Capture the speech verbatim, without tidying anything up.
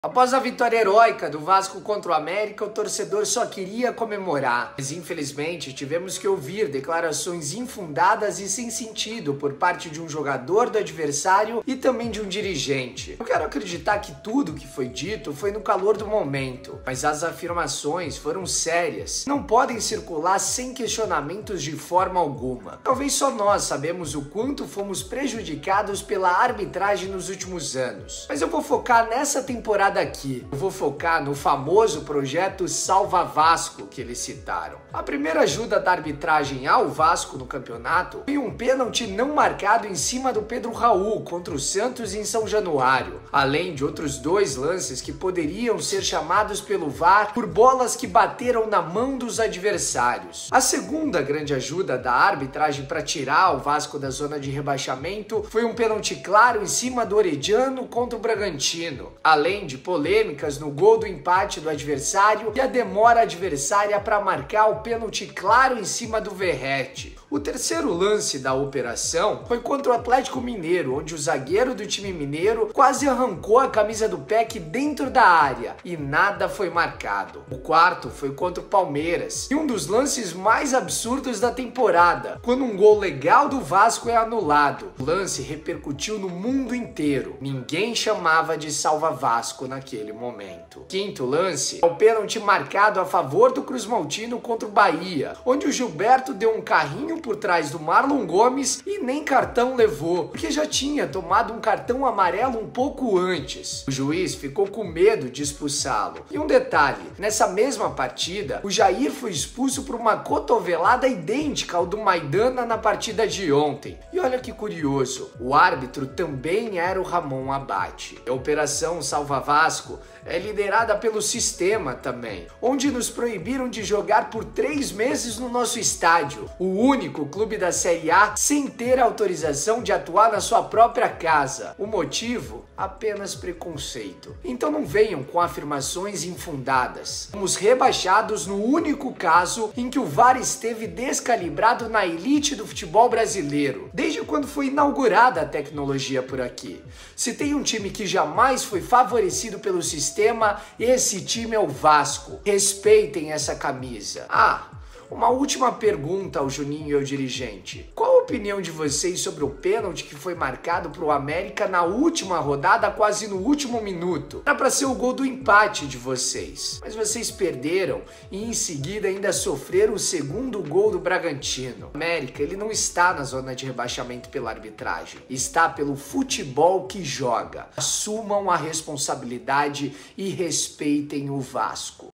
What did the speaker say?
Após a vitória heróica do Vasco contra o América, o torcedor só queria comemorar. Mas infelizmente tivemos que ouvir declarações infundadas e sem sentido por parte de um jogador do adversário e também de um dirigente. Eu quero acreditar que tudo que foi dito foi no calor do momento, mas as afirmações foram sérias. Não podem circular sem questionamentos de forma alguma. Talvez só nós sabemos o quanto fomos prejudicados pela arbitragem nos últimos anos. Mas eu vou focar nessa temporada aqui. Eu vou focar no famoso projeto Salva Vasco que eles citaram. A primeira ajuda da arbitragem ao Vasco no campeonato foi um pênalti não marcado em cima do Pedro Raul contra o Santos em São Januário, além de outros dois lances que poderiam ser chamados pelo V A R por bolas que bateram na mão dos adversários. A segunda grande ajuda da arbitragem para tirar o Vasco da zona de rebaixamento foi um pênalti claro em cima do Orediano contra o Bragantino, além de polêmicas no gol do empate do adversário e a demora adversária para marcar o pênalti claro em cima do Verratti. O terceiro lance da operação foi contra o Atlético Mineiro, onde o zagueiro do time mineiro quase arrancou a camisa do Peck dentro da área e nada foi marcado. O quarto foi contra o Palmeiras e um dos lances mais absurdos da temporada, quando um gol legal do Vasco é anulado. O lance repercutiu no mundo inteiro. Ninguém chamava de Salva Vasco naquele momento. Quinto lance é o pênalti marcado a favor do Cruz Maltino contra o Bahia, onde o Gilberto deu um carrinho por trás do Marlon Gomes e nem cartão levou, porque já tinha tomado um cartão amarelo um pouco antes. O juiz ficou com medo de expulsá-lo. E um detalhe, nessa mesma partida, o Jair foi expulso por uma cotovelada idêntica ao do Maidana na partida de ontem. E olha que curioso, o árbitro também era o Ramon Abate. A Operação Salva Vasco é liderada pelo sistema também, onde nos proibiram de jogar por três meses no nosso estádio, o único clube da Série A sem ter autorização de atuar na sua própria casa. O motivo? Apenas preconceito. Então não venham com afirmações infundadas. Fomos rebaixados no único caso em que o V A R esteve descalibrado na elite do futebol brasileiro, desde quando foi inaugurada a tecnologia por aqui. Se tem um time que jamais foi favorecido pelo sistema, esse time é o Vasco. Respeitem essa camisa. Ah, uma última pergunta ao Juninho e ao dirigente. Qual a opinião de vocês sobre o pênalti que foi marcado para o América na última rodada, quase no último minuto? Era para ser o gol do empate de vocês, mas vocês perderam e em seguida ainda sofreram o segundo gol do Bragantino. O América, ele não está na zona de rebaixamento pela arbitragem, está pelo futebol que joga. Assumam a responsabilidade e respeitem o Vasco.